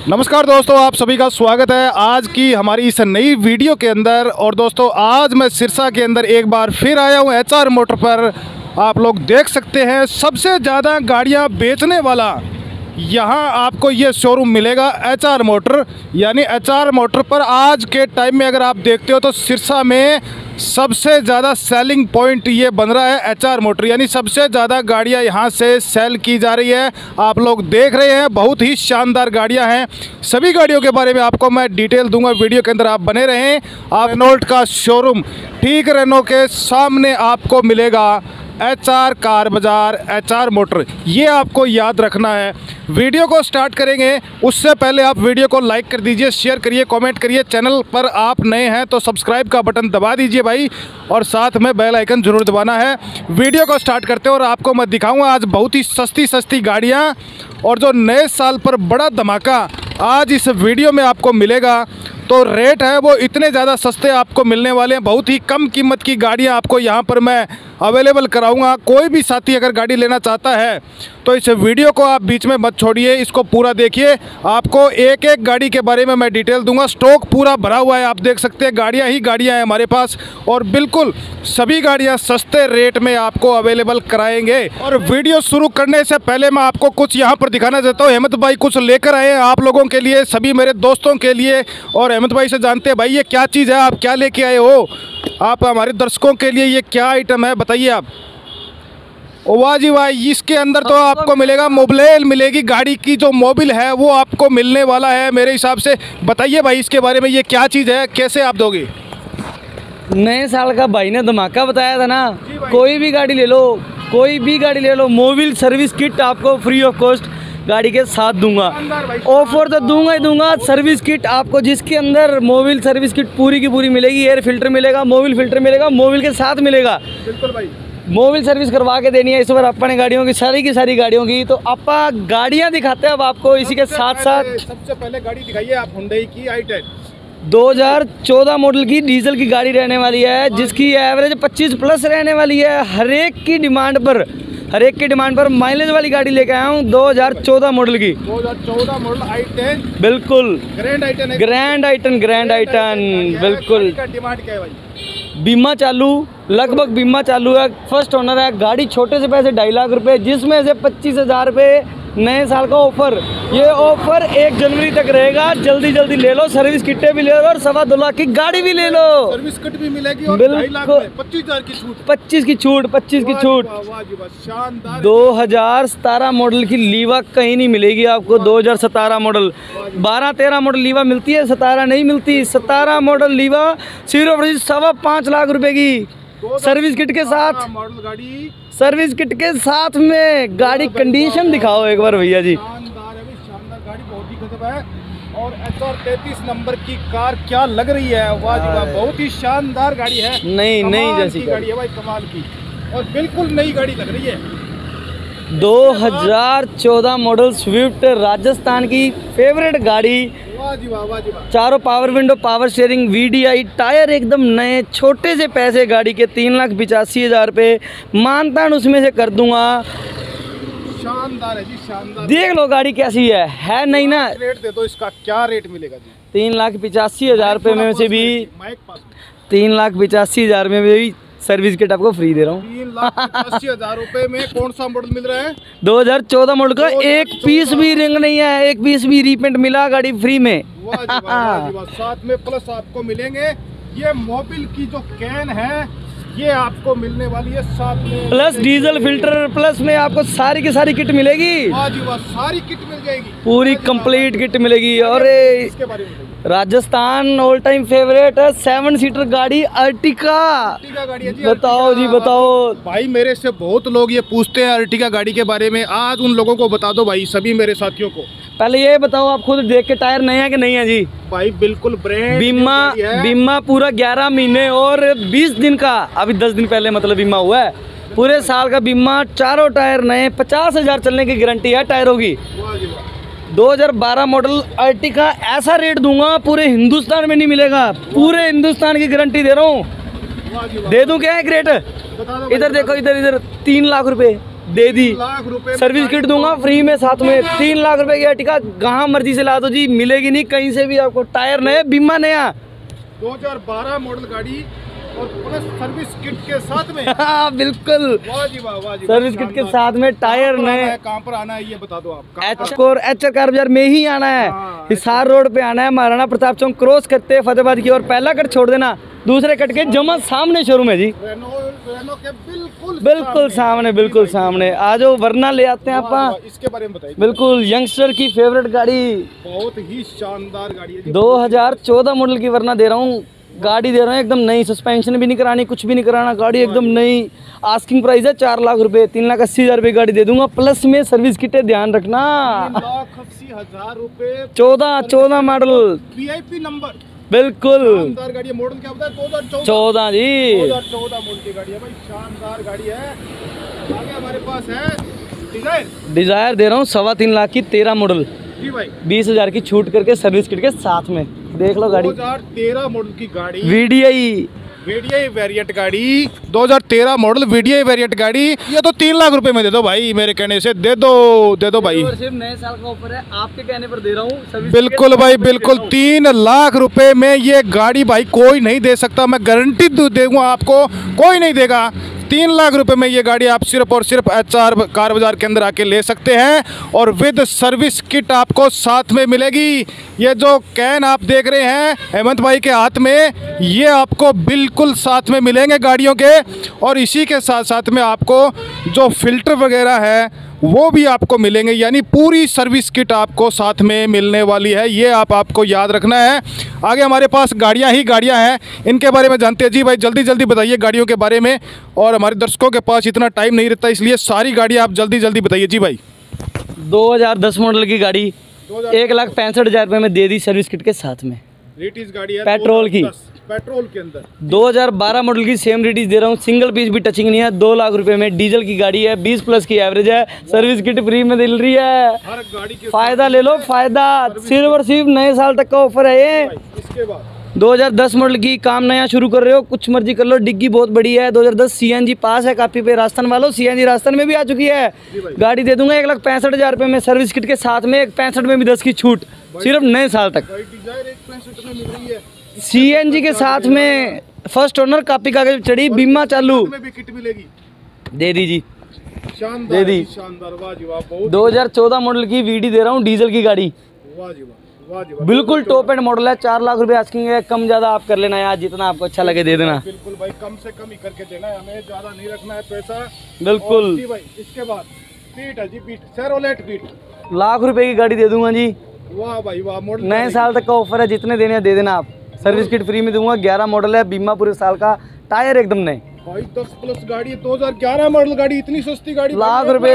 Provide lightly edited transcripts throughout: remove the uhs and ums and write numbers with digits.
नमस्कार दोस्तों, आप सभी का स्वागत है आज की हमारी इस नई वीडियो के अंदर। और दोस्तों आज मैं सिरसा के अंदर एक बार फिर आया हूँ HR मोटर पर। आप लोग देख सकते हैं सबसे ज़्यादा गाड़ियाँ बेचने वाला यहाँ आपको ये शोरूम मिलेगा HR मोटर। यानी HR मोटर पर आज के टाइम में अगर आप देखते हो तो सिरसा में सबसे ज़्यादा सेलिंग पॉइंट ये बन रहा है HR मोटर। यानी सबसे ज़्यादा गाड़ियाँ यहाँ से सेल की जा रही है। आप लोग देख रहे हैं बहुत ही शानदार गाड़ियाँ हैं। सभी गाड़ियों के बारे में आपको मैं डिटेल दूंगा, वीडियो के अंदर आप बने रहें। आप रेनॉल्ट का शोरूम ठीक रेनो के सामने आपको मिलेगा HR कार बाज़ार HR मोटर, ये आपको याद रखना है। वीडियो को स्टार्ट करेंगे उससे पहले आप वीडियो को लाइक कर दीजिए, शेयर करिए, कमेंट करिए। चैनल पर आप नए हैं तो सब्सक्राइब का बटन दबा दीजिए भाई, और साथ में बेल आइकन जरूर दबाना है। वीडियो को स्टार्ट करते हैं और आपको मैं दिखाऊंगा आज बहुत ही सस्ती गाड़ियां और जो नए साल पर बड़ा धमाका आज इस वीडियो में आपको मिलेगा। तो रेट है वो इतने ज़्यादा सस्ते आपको मिलने वाले हैं। बहुत ही कम कीमत की गाड़ियां आपको यहां पर मैं अवेलेबल कराऊंगा। कोई भी साथी अगर गाड़ी लेना चाहता है तो इस वीडियो को आप बीच में मत छोड़िए, इसको पूरा देखिए। आपको एक एक गाड़ी के बारे में मैं डिटेल दूंगा। स्टॉक पूरा भरा हुआ है, आप देख सकते हैं गाड़ियां ही गाड़ियां हैं हमारे पास, और बिल्कुल सभी गाड़ियां सस्ते रेट में आपको अवेलेबल कराएंगे। और वीडियो शुरू करने से पहले मैं आपको कुछ यहाँ पर दिखाना चाहता हूँ। हेमंत भाई कुछ लेकर आए हैं आप लोगों के लिए, सभी मेरे दोस्तों के लिए। और हेमंत भाई से जानते हैं भाई ये क्या चीज़ है, आप क्या लेके आए हो, आप हमारे दर्शकों के लिए ये क्या आइटम है बताइए आप। वाह जी वाह, इसके अंदर तो आपको मिलेगा मोबिल मिलेगी, गाड़ी की जो मोबिल है वो आपको मिलने वाला है मेरे हिसाब से। बताइए भाई इसके बारे में, ये क्या चीज़ है, कैसे आप दोगे। नए साल का भाई ने धमाका बताया था ना, कोई भी गाड़ी ले लो, कोई भी गाड़ी ले लो, मोबिल सर्विस किट आपको फ्री ऑफ कॉस्ट गाड़ी के साथ दूंगा। ऑफर तो दूंगा ही दूंगा। सर्विस किट आपको जिसके अंदर मोबिल सर्विस किट पूरी की पूरी मिलेगी। एयर फिल्टर मिलेगा, मोबिल फिल्टर मिलेगा, मोबिल के साथ मिलेगा। बिल्कुल भाई, मोबिल सर्विस करवा के देनी है इस बार अपने गाड़ियों की सारी गाड़ियों की। तो आप गाड़ियां दिखाते हैं अब आपको इसी के साथ साथ। सबसे पहले गाड़ी दिखाइए आप, हुंडई की i10 2014 मॉडल की डीजल की गाड़ी रहने वाली है, जिसकी एवरेज 25 प्लस रहने वाली है। हर एक की डिमांड पर माइलेज वाली गाड़ी लेके आया हूँ 2014 मॉडल की। 2014 मॉडल i10 बिल्कुल ग्रैंड आइटन बिल्कुल। डिमांड क्या है भाई? बीमा चालू, लगभग बीमा चालू है। फर्स्ट ओनर है, गाड़ी छोटे से पैसे 2.5 लाख रुपए, जिसमें से 25,000 रुपये नए साल का ऑफर। ये ऑफर 1 जनवरी तक रहेगा। जल्दी ले लो, सर्विस किटें भी ले लो और 2.25 लाख की गाड़ी भी ले लो। सर्विस किट भी मिलेगी और 2.5 लाख में 25,000 की छूट। 25 की छूट। शानदार। 2017 मॉडल की लीवा कहीं नहीं मिलेगी आपको। 2017 मॉडल, 12-13 मॉडल लीवा मिलती है, 17 नहीं मिलती। 17 मॉडल लीवा सिर्फ 5.25 लाख रुपए की सर्विस किट के साथ। मॉडल गाड़ी सर्विस किट के साथ में। गाड़ी कंडीशन दिखाओ एक बार भैया जी। शानदार है भाई, शानदार गाड़ी, बहुत ही गजब है। और HR 33 नंबर की कार क्या लग रही है, वाह जी वाह, बहुत ही शानदार गाड़ी है। नई जैसी गाड़ी है भाई, कमाल की, और बिल्कुल नई गाड़ी लग रही है। 2014 मॉडल स्विफ्ट, राजस्थान की फेवरेट गाड़ी। वाह जी वाह, वाह जी वाह। चारों power window, power steering, VDI, tyre एकदम नए, छोटे से पैसे गाड़ी के 3,85,000 रुपये मानतान उसमें से कर दूंगा। शानदार है जी, शानदार। देख लो गाड़ी कैसी है नहीं ना। रेट दे दो इसका, क्या रेट मिलेगा जी? 3,85,000 रुपये में से भी 3,85,000 में भी सर्विस किट आपको फ्री दे रहा हूँ। 3,85,000 रुपये में कौन सा मॉडल मिल रहा है? 2014 मॉडल का। एक पीस भी रिंग नहीं है, एक पीस भी रीपेंट मिला, गाड़ी फ्री में। वाह जी वाह, वाह जी वाह। साथ में प्लस आपको मिलेंगे ये मोबिल की जो कैन है, ये आपको मिलने वाली है साथ में। प्लस डीजल फिल्टर, प्लस में आपको सारी की सारी किट मिलेगी। वाह जी वाह, सारी किट मिल जाएगी, पूरी कंप्लीट किट मिलेगी। और इसके बारे में राजस्थान ऑल टाइम फेवरेट है 7 सीटर गाड़ी अर्टिका गाड़ी है जी। बताओ जी, बताओ भाई। मेरे से बहुत लोग ये पूछते हैं अर्टिका गाड़ी के बारे में, आज उन लोगों को बता दो भाई, सभी मेरे साथियों को। पहले ये बताओ, आप खुद देख के टायर नए हैं कि नहीं है जी? भाई बिल्कुल ब्रांड। बीमा पूरा 11 महीने और 20 दिन का, अभी 10 दिन पहले मतलब बीमा हुआ है। पूरे साल का बीमा, चारों टायर नए, 50,000 चलने की गारंटी है टायरों की। 2012 मॉडल अर्टिका, ऐसा रेट दूंगा पूरे हिंदुस्तान में नहीं मिलेगा। पूरे हिंदुस्तान की गारंटी दे रहा हूँ। दे दूं क्या एक रेट? इधर देखो, इधर 3 लाख रुपए दे दी। 3 लाख रुपए सर्विस किट दूंगा फ्री में साथ में। 3 लाख रुपए की अर्टिगा कहाँ मर्जी से ला दो जी, मिलेगी नहीं कहीं से भी आपको। टायर नए, बीमा नया, 2012 मॉडल गाड़ी और प्लस सर्विस किट के साथ में। हाँ बिल्कुल, वाह जी वाह, वाह जी, सर्विस किट के साथ में, टायर नए। कहाँ पर आना है ये बता दो आप। एच कार बाजार में ही आना है, हिसार रोड पे आना है, महाराणा प्रताप चौक क्रॉस करते हैं फतेहाबाद की, और पहला कट छोड़ देना, दूसरे कट के जमा सामने शोरूम है जी। रेनो के बिल्कुल सामने, बिल्कुल सामने। आ जाओ वरना ले आते हैं आप। इसके बारे में बताइए। बिल्कुल यंगस्टर की फेवरेट गाड़ी, बहुत ही शानदार गाड़ी है। 2014 मॉडल की वरना दे रहा हूँ, गाड़ी दे रहा हूँ एकदम नई, सस्पेंशन भी नहीं करानी, कुछ भी नहीं कराना, गाड़ी एकदम नई। आस्किंग प्राइस है 4 लाख रुपए, 3,80,000 रुपए गाड़ी दे दूंगा, प्लस में सर्विस किट है, ध्यान रखना। 3,80,000 रुपए, 14 मॉडल, VIP नंबर। बिल्कुल शानदार गाड़ी है। मॉडल क्या होता है? 2014 जी, 2014 मॉडल की गाड़ी है भाई, शानदार गाड़ी है। आगे हमारे पास है डिजायर दे रहा हूँ 3.25 लाख की, 13 मॉडल जी भाई, 20,000 की छूट करके सर्विस किट के साथ में। देख लो गाड़ी, 2013 मॉडल की गाड़ी, VDI वेरिएंट गाड़ी, 2013 मॉडल VDI वेरिएंट गाड़ी। ये तो 3 लाख रुपए में दे दो भाई, मेरे कहने से दे दो भाई। सिर्फ नए साल का ऑफर है, आपके कहने पर दे रहा हूँ। बिल्कुल भाई बिल्कुल, 3 लाख रुपए में ये गाड़ी भाई कोई नहीं दे सकता, मैं गारंटी दूंगा आपको, कोई नहीं देगा। 3 लाख रुपए में ये गाड़ी आप सिर्फ और सिर्फ HR कार बाजार के अंदर आके ले सकते हैं, और विद सर्विस किट आपको साथ में मिलेगी। ये जो कैन आप देख रहे हैं हेमंत भाई के हाथ में, ये आपको बिल्कुल साथ में मिलेंगे गाड़ियों के, और इसी के साथ साथ में आपको जो फिल्टर वगैरह है वो भी आपको मिलेंगे, यानी पूरी सर्विस किट आपको साथ में मिलने वाली है। ये आपको याद रखना है। आगे हमारे पास गाड़ियां हैं, इनके बारे में जानते हैं। जी भाई जल्दी जल्दी बताइए गाड़ियों के बारे में, और हमारे दर्शकों के पास इतना टाइम नहीं रहता, इसलिए सारी गाड़ियां आप जल्दी जल्दी बताइए। जी भाई 2010 मॉडल की गाड़ी 1,65,000 रुपये में दे दी सर्विस किट के साथ में। रेटिस गाड़ी है पेट्रोल की, पेट्रोल के अंदर 2012 मॉडल की सेम रेटिस दे रहा हूँ, सिंगल पीस भी टचिंग नहीं है, 2 लाख रुपए में। डीजल की गाड़ी है, 20 प्लस की एवरेज है, सर्विस किट फ्री में मिल रही है। हर गाड़ी के फायदा ले लो, फायदा। सिर्फ और सिर्फ नए साल तक का ऑफर है ये। इसके बाद 2010 मॉडल की, काम नया शुरू कर रहे हो, कुछ मर्जी कर लो, डिग्गी बहुत बड़ी है। 2010 CNG पास है कापी पे, राजस्थान वालों CNG राजस्थान में भी आ चुकी है। गाड़ी दे दूंगा 1,65,000 रुपये में, सर्विस किट के साथ में, 1,65 में भी 10 की छूट, सिर्फ नए साल तक। CNG के साथ में, फर्स्ट ओनर, कापी कागज चढ़ी, बीमा चालू, में भी किट मिलेगी, दे दीजिए। शानदार दे दी। शानदार, वाह जी वाह, बहुत 2014 मॉडल की VD दे रहा हूँ, डीजल की गाड़ी, वाह जी वाह, वाह जी वाह, बिल्कुल टॉप एंड मॉडल है। 4 लाख रुपए आस्किंग है, कम ज्यादा आप कर लेना यार, जितना आपको अच्छा लगे दे देना। बिल्कुल भाई, कम से कम ही करके देना है, हमें ज्यादा नहीं रखना है पैसा। बिल्कुल जी भाई इसके बाद पीट है जी, पीट सेरोलेट पीट, लाख रुपए की गाड़ी दे दूंगा जी, वाह भाई वाह। मॉडल नए साल तक का ऑफर है, जितने देने हैं दे देना आप। सर्विस किट फ्री में दूंगा, 11 मॉडल है, बीमा पूरे साल का, टायर एकदम नए भाई, 10 प्लस गाड़ी है, 2011 मॉडल गाड़ी, इतनी सस्ती गाड़ी, लाख रुपए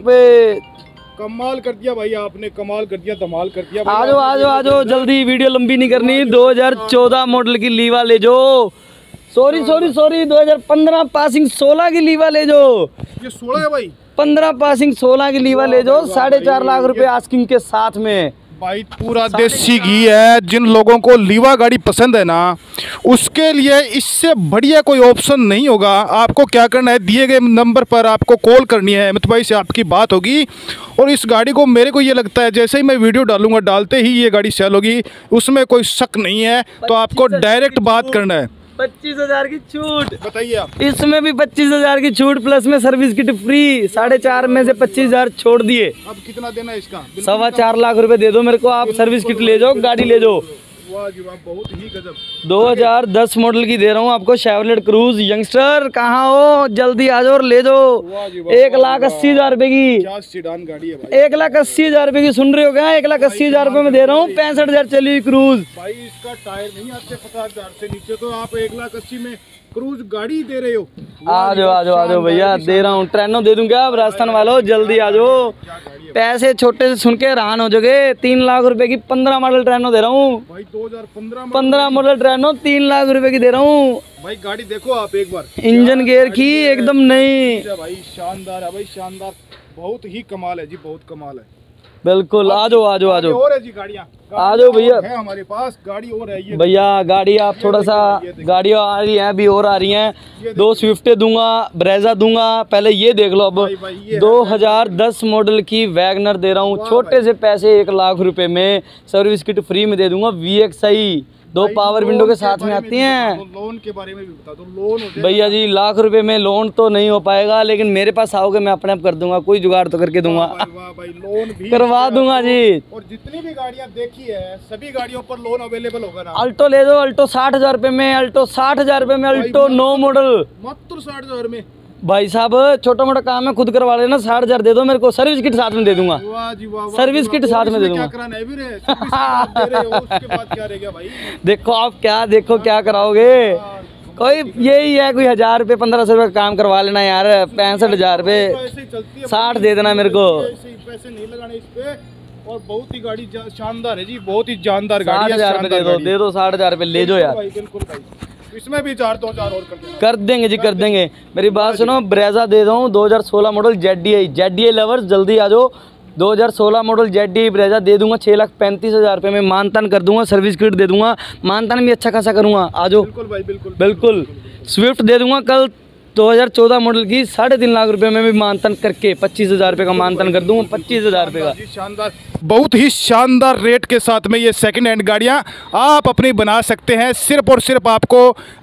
कमाल कर दिया भाई आपने, कमाल कर दिया, धमाल कर दिया। आ जाओ जल्दी, वीडियो लंबी नहीं करनी। 2014 मॉडल की लीवा ले जो, सॉरी 2015 पासिंग 16 की लीवा ले जो, ये 16 है भाई, 15 पासिंग 16 की लीवा ले जो, 4.5 लाख रुपए आस्किंग के साथ में। भाई पूरा देसी घी है। जिन लोगों को लीवा गाड़ी पसंद है ना, उसके लिए इससे बढ़िया कोई ऑप्शन नहीं होगा। आपको क्या करना है, दिए गए नंबर पर आपको कॉल करनी है, अमित भाई से आपकी बात होगी, और इस गाड़ी को, मेरे को ये लगता है जैसे ही मैं वीडियो डालूंगा, डालते ही ये गाड़ी सेल होगी, उसमें कोई शक नहीं है। तो आपको डायरेक्ट बात करना है। 25,000 की छूट, बताइए आप। इसमें भी 25,000 की छूट, प्लस में सर्विस किट फ्री, 4.5 में से 25,000 छोड़ दिए। अब कितना देना है इसका? 4.25 लाख रुपए दे दो मेरे को, आप सर्विस किट ले जाओ, गाड़ी ले जाओ। वाह जी वाह, बहुत ही गजब। 2010 मॉडल की दे रहा हूँ आपको, शेवलेट क्रूज। यंगस्टर कहाँ हो, जल्दी आ जाओ और ले जाओ। 1,80,000 रुपए की, क्या सीडान गाड़ी है भाई, 1,80,000 रुपए की, सुन रहे हो क्या? 1,80,000 रुपए में दे रहा हूँ, 65,000 चली हुई क्रूज। भाई इसका टायर नहीं आते 50,000 से नीचे, तो आप 1,80,000 में क्रूज गाड़ी दे रहे हो। आ जाओ भैया, दे रहा हूँ। ट्रेनो दे दूं क्या आप राजस्थान वालों, जल्दी आ जाओ। पैसे छोटे से सुन के हैरान हो जाओगे। 3 लाख रुपए की 15 मॉडल ट्रेनो दे रहा हूँ भाई, 2015 15 मॉडल ट्रेनो 3 लाख रुपए की दे रहा हूँ भाई। गाड़ी देखो आप एक बार, इंजन गेयर की एकदम नई भाई, शानदार है भाई, शानदार, बहुत ही कमाल है जी, बहुत कमाल है। बिल्कुल, आ जाओ आ जाओ आ जाओ, और है जी गाड़ियाँ, आ जाओ भैया, है हमारे पास गाड़ी और है ये भैया गाड़ी आप थोड़ा सा, गाड़ियाँ आ रही हैं अभी और आ रही हैं। 2 स्विफ्ट दूंगा, ब्रेजा दूंगा, पहले ये देख लो। अब 2010 मॉडल की वैगनर दे रहा हूँ, छोटे से पैसे 1 लाख रुपए में सर्विस किट फ्री में दे दूंगा। VXI 2 पावर विंडो के साथ में आती हैं। लोन के बारे में भी बता दो। लोन भैया जी लाख रुपए में लोन तो नहीं हो पाएगा, लेकिन मेरे पास आओगे मैं अपने आप कर दूंगा, कोई जुगाड़ तो करके दूंगा। वाह भाई, लोन भी करवा दूंगा जी। और जितनी भी गाड़ियां देखी है सभी गाड़ियों पर लोन अवेलेबल होगा ना। अल्टो ले दो, अल्टो 60,000 रुपए में, अल्टो 60,000 रुपए में, अल्टो 9 मॉडल मात्र 60,000 में। भाई साहब छोटा मोटा काम है, खुद करवा लेना, 60,000 दे दो मेरे को, सर्विस किट साथ में दे दूंगा। वाह जी वाह, सर्विस किट साथ में दे दूंगा। क्या कराना है वीरे? सर्विस किट दे रहे हो, उसके बाद क्या रह गया भाई? देखो आप क्या, देखो क्या कराओगे, कोई यही है, कोई 1,000 रुपये 1,500 रुपये काम करवा लेना यार, 65,000 रुपये 60 दे देना मेरे को। पैसे नहीं लगाने इस पे, और बहुत ही गाड़ी शानदार है जी, बहुत ही जानदार गाड़ी है। 60,000 रुपये दे दो 60,000 रुपये ले जाओ यार। बिल्कुल भाई, इसमें भी 4 और कर देंगे जी, कर देंगे। मेरी बात सुनो, ब्रेजा दे दो 2016 मॉडल ZDI लवर्स जल्दी आ जाओ। 2016 मॉडल ZDI ब्रेजा दे दूंगा 6,35,000 रुपये में, मानतान कर दूंगा, सर्विस किट दे दूंगा, मानतान भी अच्छा खासा करूंगा, आ जाओ। बिल्कुल भाई, बिल्कुल बिल्कुल। स्विफ्ट दे दूंगा कल 2014 मॉडल की 3.5 लाख रुपए में भी मानतन करके 25,000 रुपये का मानतन कर दूंगा, 25,000 रुपये का। शानदार, बहुत ही शानदार रेट के साथ में ये सेकंड हैंड गाड़ियां आप अपनी बना सकते हैं। सिर्फ और सिर्फ आपको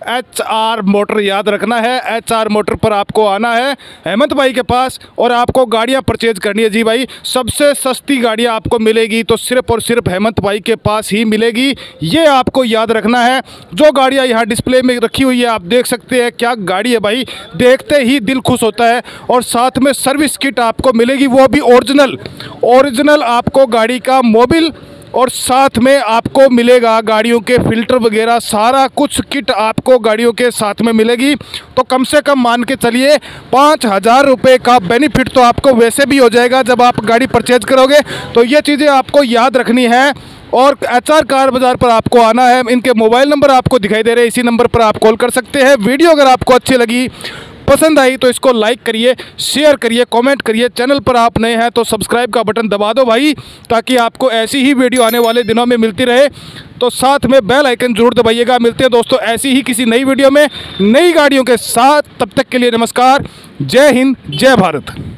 HR मोटर याद रखना है, HR मोटर पर आपको आना है हेमंत भाई के पास, और आपको गाड़ियां परचेज करनी है। जी भाई, सबसे सस्ती गाड़ियां आपको मिलेगी तो सिर्फ और सिर्फ हेमंत भाई के पास ही मिलेगी, ये आपको याद रखना है। जो गाड़ियां यहाँ डिस्प्ले में रखी हुई है आप देख सकते हैं, क्या गाड़ी है भाई, देखते ही दिल खुश होता है। और साथ में सर्विस किट आपको मिलेगी, वो भी ओरिजिनल आपको गाड़ी का मोबिल, और साथ में आपको मिलेगा गाड़ियों के फिल्टर वगैरह, सारा कुछ किट आपको गाड़ियों के साथ में मिलेगी। तो कम से कम मान के चलिए 5,000 रुपये का बेनिफिट तो आपको वैसे भी हो जाएगा जब आप गाड़ी परचेज करोगे। तो ये चीज़ें आपको याद रखनी है। और HR कार बाज़ार पर आपको आना है। इनके मोबाइल नंबर आपको दिखाई दे रहे हैं, इसी नंबर पर आप कॉल कर सकते हैं। वीडियो अगर आपको अच्छी लगी, पसंद आई तो इसको लाइक करिए, शेयर करिए, कमेंट करिए। चैनल पर आप नए हैं तो सब्सक्राइब का बटन दबा दो भाई, ताकि आपको ऐसी ही वीडियो आने वाले दिनों में मिलती रहे। तो साथ में बेल आइकन जरूर दबाइएगा। मिलते हैं दोस्तों ऐसी ही किसी नई वीडियो में नई गाड़ियों के साथ। तब तक के लिए नमस्कार, जय हिंद, जय भारत।